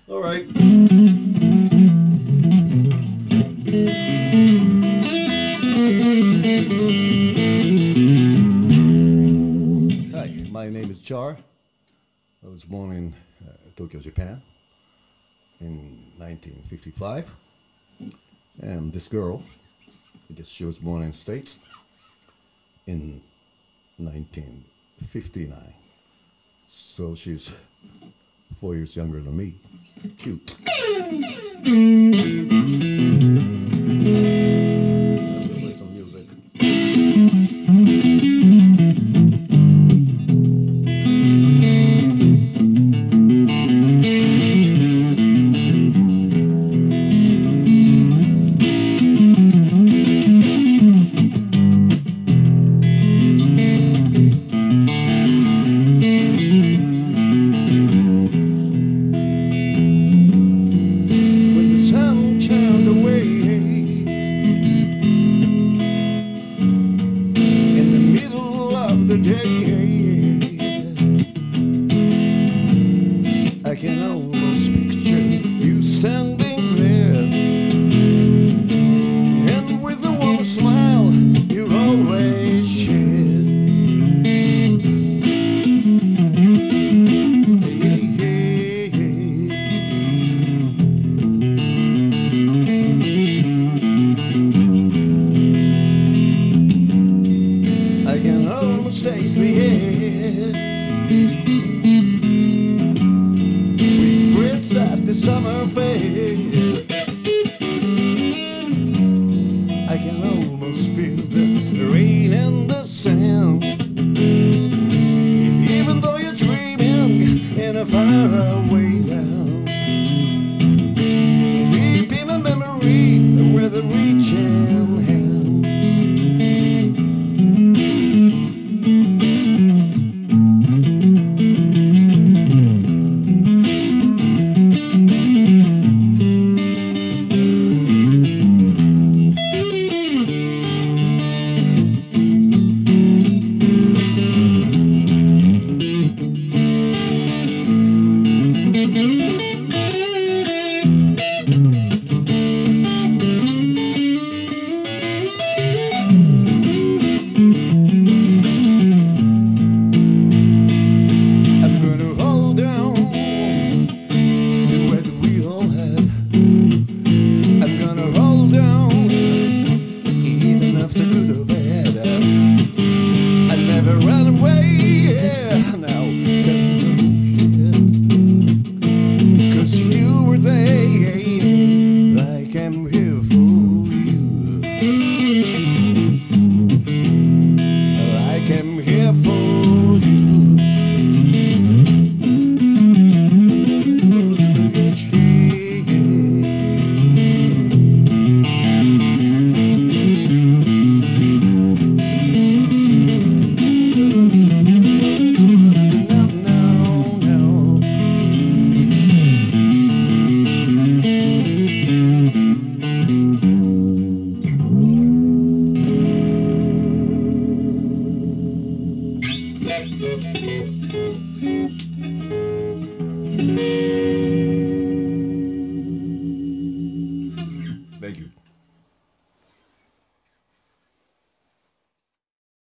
All right. Hi, my name is Char. I was born in Tokyo, Japan in 1955. And this girl, I guess she was born in States in 1959. So she's 4 years younger than me. Cute. Play some music. When the sun turned away in the middle of the day, I can almost picture you standing there, and with the warm smile you always share. I can almost taste the air. We breathe at the summer fair. I can almost feel the rain and the sand, even though you're dreaming in a faraway land. Deep in my memory, with a reaching hand. I'm gonna hold on to what we all had. I'm gonna hold on, even after good or bad. I never ran away, yeah, now can know, yeah. 'Cause you were there, like I'm here for you. Like I'm here for you. No.